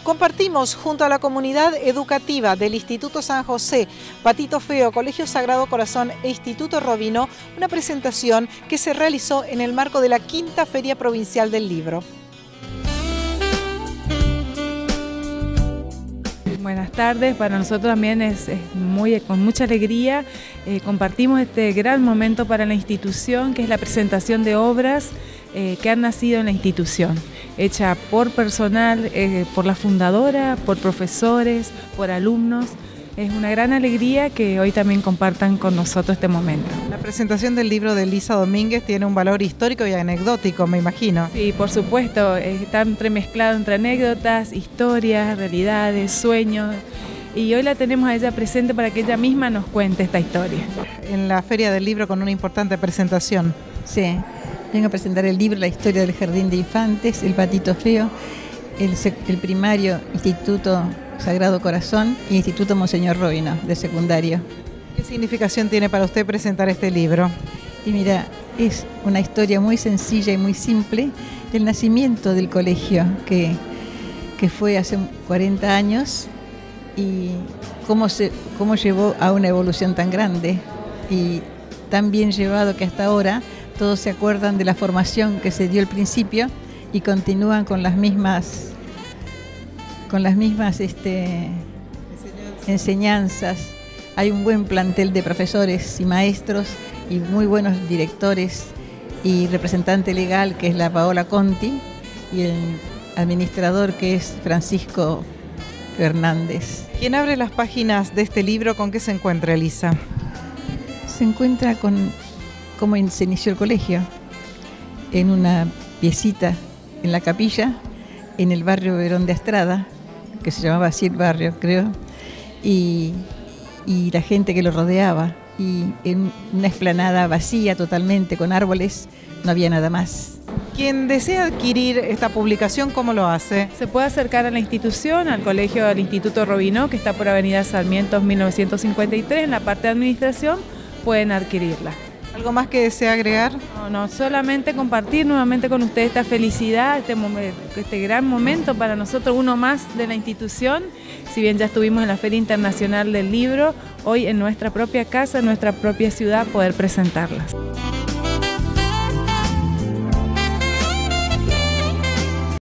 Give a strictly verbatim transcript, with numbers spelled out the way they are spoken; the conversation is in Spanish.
Compartimos junto a la comunidad educativa del Instituto San José, Patito Feo, Colegio Sagrado Corazón e Instituto Robino una presentación que se realizó en el marco de la quinta Feria Provincial del Libro. Buenas tardes, para nosotros también es, es muy, con mucha alegría eh, compartimos este gran momento para la institución, que es la presentación de obras eh, que han nacido en la institución, hecha por personal, eh, por la fundadora, por profesores, por alumnos. Es una gran alegría que hoy también compartan con nosotros este momento. La presentación del libro de Elisa Domínguez tiene un valor histórico y anecdótico, me imagino. Sí, por supuesto, está entremezclado entre anécdotas, historias, realidades, sueños. Y hoy la tenemos a ella presente para que ella misma nos cuente esta historia. En la Feria del Libro con una importante presentación. Sí, vengo a presentar el libro La historia del jardín de infantes, el Patito Feo, el, el primario Instituto Sagrado Corazón y Instituto Monseñor Robino, de secundario. ¿Qué significación tiene para usted presentar este libro? Y mira, es una historia muy sencilla y muy simple del nacimiento del colegio, que, que fue hace cuarenta años, y cómo, se, cómo llevó a una evolución tan grande y tan bien llevado que hasta ahora todos se acuerdan de la formación que se dio al principio y continúan con las mismas con las mismas este, enseñanzas. enseñanzas. Hay un buen plantel de profesores y maestros y muy buenos directores y representante legal, que es la Paola Conti, y el administrador, que es Francisco Fernández. ¿Quién abre las páginas de este libro? ¿Con qué se encuentra, Elisa? Se encuentra con cómo se inició el colegio, en una piecita en la capilla, en el barrio Verón de Astrada, que se llamaba así el barrio, creo, y, y la gente que lo rodeaba, y en una explanada vacía totalmente, con árboles, no había nada más. Quien desea adquirir esta publicación, ¿cómo lo hace? Se puede acercar a la institución, al colegio del Instituto Robino, que está por Avenida Sarmiento mil novecientos cincuenta y tres, en la parte de administración, pueden adquirirla. ¿Algo más que desea agregar? No, no, solamente compartir nuevamente con ustedes esta felicidad, este, este gran momento para nosotros, uno más de la institución. Si bien ya estuvimos en la Feria Internacional del Libro, hoy en nuestra propia casa, en nuestra propia ciudad, poder presentarlas.